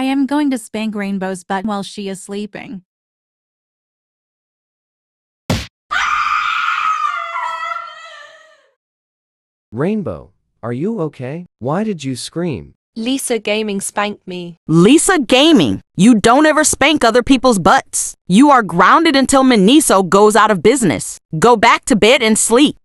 am going to spank Rainbow's butt while she is sleeping. Rainbow, are you okay? Why did you scream? Lisa Gaming spanked me. Lisa Gaming, you don't ever spank other people's butts. You are grounded until Miniso goes out of business. Go back to bed and sleep.